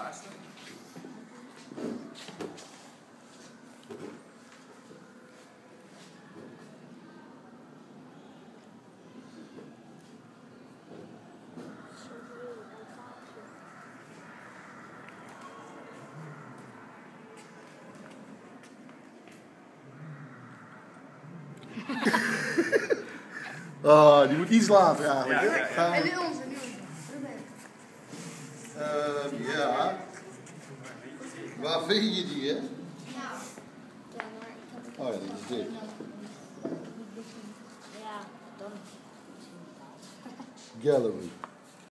laatste. Oh, die moet iets later eigenlijk. Ja, Hè? ja, ja. Gaan En we... nu onze, nu onze. Ja. Waar vind je die, hè? Ja. Ja, maar ik heb het. Oh ja, dat is dit. Ja, dan. Gallery.